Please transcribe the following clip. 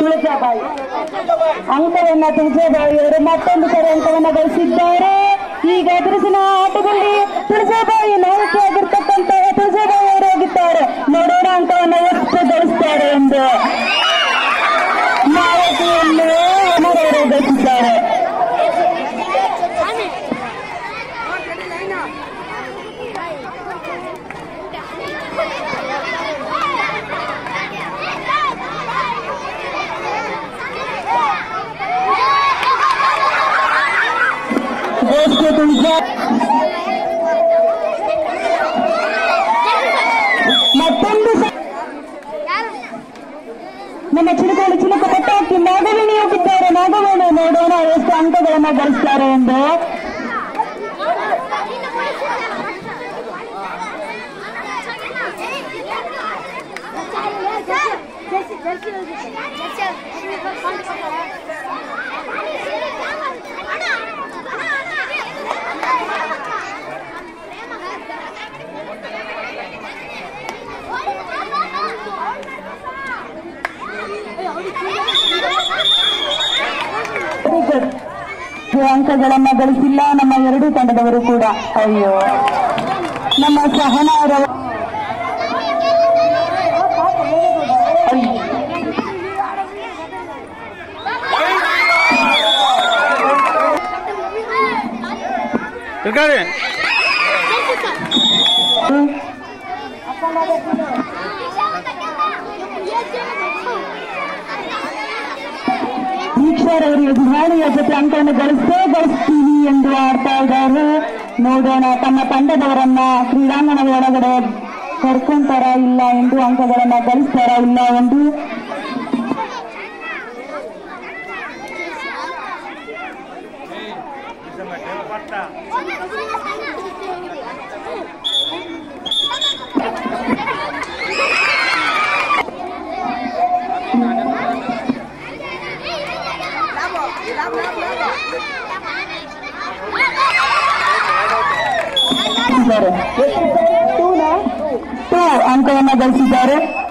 ತುಳಜಾಬಾಯಿ ಅಂಕವನ್ನ ತುಳಜಾಬಾಯಿಯವರು ಮತ್ತೊಂದು ಕಡೆ ಅಂಕವನ್ನ ಗಳಿಸಿದ್ದಾರೆ. ಈಗ ಎದುರಿಸಿನ ಆಟದಲ್ಲಿ ತುಳಜಾಬಾಯಿ ನಾಯಕಿಯಾಗಿರ್ತಕ್ಕಂತಹ ತುಳಜಾಬಾಯಿ ಅವರು ಹೋಗಿದ್ದಾರೆ. ನೋಡೋಣ ಅಂಕವನ್ನ ಎಷ್ಟು ಗಳಿಸ್ತಾರೆ ಎಂದು. ನಾಯಕಿಯನ್ನು ಅಮರವರು ಗಳಿಸಿದ್ದಾರೆ. ಮತ್ತೊಂದು ನಮ್ಮ ಚಿಲುಕು ಪಟಾಕಿ ನಾಗವೇಣಿ ಹೋಗಿದ್ದಾರೆ. ನಾಗವೇಣಿ ನೋಡೋಣ ಎಷ್ಟು ಅಂಕಗಳನ್ನ ಗಳಿಸ್ತಾರೆ ಎಂದು. ಅಂಕಗಳನ್ನ ಗಳಿಸಿಲ್ಲ ನಮ್ಮ ಎರಡೂ ತಂಡದವರು ಕೂಡ. ಅಯ್ಯೋ, ನಮ್ಮ ಸಹನಾರವ ದೀಕ್ಷಾರವರು ಯಜಮಾನಿಯ ಜೊತೆ ಅಂಕವನ್ನು ಗಳಿಸ್ತೀವಿ ಎಂದು ಆಡ್ತಾ ಇದ್ದಾರೆ. ನೋಡೋಣ ತಮ್ಮ ತಂಡದವರನ್ನ ಕ್ರೀಡಾಂಗಣದ ಒಳಗಡೆ ಕರ್ಕೊಂತಾರ ಇಲ್ಲ ಎಂದು, ಅಂಕಗಳನ್ನ ಗಳಿಸ್ತಾರ ಇಲ್ಲ ಎಂದು. ಅಂಕವನ್ನ ಗಳಿಸಿದ್ದಾರೆ.